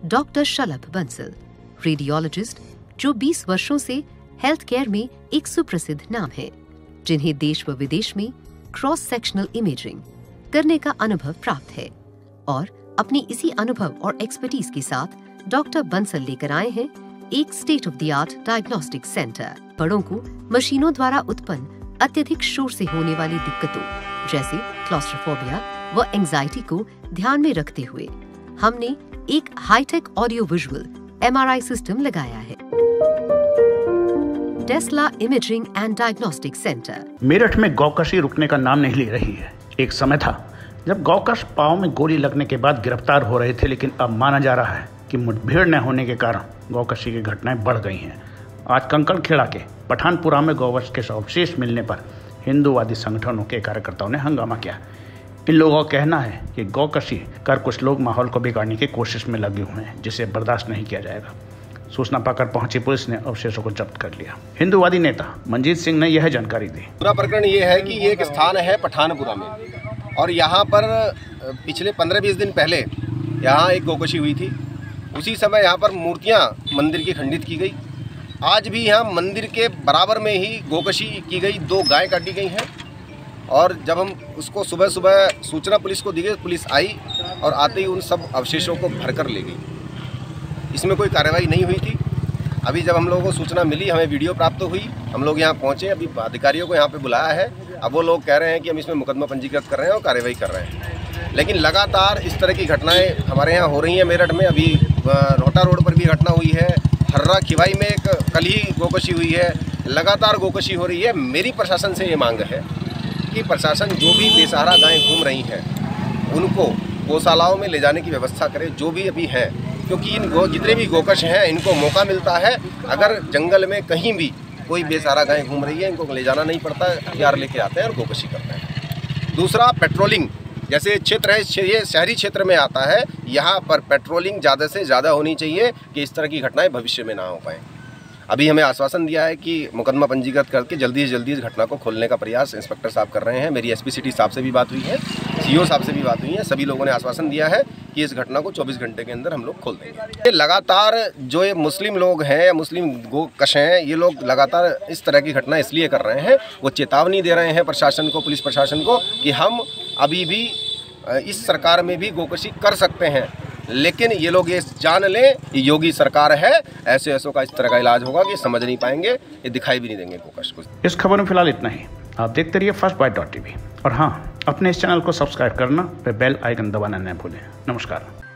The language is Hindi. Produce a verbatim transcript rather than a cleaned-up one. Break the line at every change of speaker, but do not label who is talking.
डॉक्टर शलभ बंसल, रेडियोलॉजिस्ट जो बीस वर्षों से हेल्थ केयर में एक सुप्रसिद्ध नाम है, जिन्हें देश व विदेश में क्रॉस सेक्शनल इमेजिंग करने का अनुभव प्राप्त है। और अपनी इसी अनुभव और एक्सपर्टीज के साथ डॉक्टर बंसल लेकर आए हैं एक state of the art diagnostic centre. बड़ों को मशीनों द्वारा उत्पन्न अत्यधिक शोर से होने वाली दिक्कतों जैसे क्लॉस्ट्रोफोबिया व एंजाइटी को ध्यान में रखते हुए हमने एक hi-tech audio visual MRI system लगाया है। Tesla imaging and diagnostic centre.
Meerut में गौकशी रुकने का नाम नहीं ले रही है। एक समय था जब गौकश पांव में गोली लगने के बाद गिरफ्तार हो रहे थे, लेकिन अब माना जा रहा है कि मुठभेड़ न होने के कारण गौकशी की घटनाएं बढ़ गई हैं। आज कंकड़खेड़ा के पठानपुरा में गौवंश के अवशेष मिलने पर हिंदूवादी संगठनों के कार्यकर्ताओं ने हंगामा किया। इन लोगों का कहना है कि गौकशी कर कुछ लोग माहौल को बिगाड़ने की कोशिश में लगे हुए हैं, जिसे बर्दाश्त नहीं किया जाएगा। सूचना पाकर पहुंची पुलिस ने अवशेषों को जब्त कर लिया। हिंदूवादी नेता मंजीत सिंह ने यह जानकारी दी।
पूरा प्रकरण ये है कि ये एक स्थान है पठानपुरा में, और यहाँ पर पिछले पंद्रह बीस दिन पहले यहाँ एक गौकशी हुई थी। उसी समय यहाँ पर मूर्तियाँ मंदिर की खंडित की गई। आज भी यहाँ मंदिर के बराबर में ही गौकशी की गई, दो गाय काटी गई हैं। और जब हम उसको सुबह सुबह सूचना पुलिस को दी गई, पुलिस आई और आते ही उन सब अवशेषों को भरकर ले गई। इसमें कोई कार्रवाई नहीं हुई थी। अभी जब हम लोगों को सूचना मिली, हमें वीडियो प्राप्त हुई, हम लोग यहाँ पहुँचे, अभी अधिकारियों को यहाँ पे बुलाया है। अब वो लोग कह रहे हैं कि हम इसमें मुकदमा पंजीकृत कर रहे हैं और कार्रवाई कर रहे हैं। लेकिन लगातार इस तरह की घटनाएं हमारे यहाँ हो रही हैं। मेरठ में अभी रोहटा रोड पर भी घटना हुई है, हर्रा खिवाई में एक कल ही गौकशी हुई है। लगातार गौकशी हो रही है। मेरी प्रशासन से ये मांग है कि प्रशासन जो भी बेसहारा गायें घूम रही हैं उनको गौशालाओं में ले जाने की व्यवस्था करे, जो भी अभी है, क्योंकि इन गो जितने भी गौकश हैं इनको मौका मिलता है। अगर जंगल में कहीं भी कोई बेसहारा गाय घूम रही है, इनको ले जाना नहीं पड़ता, हथियार लेके आते हैं और गौकशी करते हैं। दूसरा, पेट्रोलिंग। जैसे क्षेत्र है, ये शहरी क्षेत्र में आता है, यहाँ पर पेट्रोलिंग ज़्यादा से ज़्यादा होनी चाहिए कि इस तरह की घटनाएं भविष्य में ना हो पाएँ। अभी हमें आश्वासन दिया है कि मुकदमा पंजीकृत करके जल्दी से जल्दी इस घटना को खोलने का प्रयास इंस्पेक्टर साहब कर रहे हैं। मेरी एसपी सिटी साहब से भी बात हुई है, सीओ साहब से भी बात हुई है। सभी लोगों ने आश्वासन दिया है कि इस घटना को चौबीस घंटे के अंदर हम लोग खोल देंगे। लगातार जो ये मुस्लिम लोग हैं या मुस्लिम गोकश हैं, ये लोग लगातार इस तरह की घटना इसलिए कर रहे हैं, वो चेतावनी दे रहे हैं प्रशासन को, पुलिस प्रशासन को, कि हम अभी भी इस सरकार में भी गोकशी कर सकते हैं। लेकिन ये लोग ये जान लें, ये योगी सरकार है, ऐसे ऐसों का इस तरह का इलाज होगा कि समझ नहीं पाएंगे, ये दिखाई भी नहीं देंगे गोकश को।
इस खबर में फिलहाल इतना ही। आप देखते रहिए फर्स्ट बाइट डॉट टीवी और हाँ, अपने इस चैनल को सब्सक्राइब करना व बेल आइकन दबाना न भूलें। नमस्कार।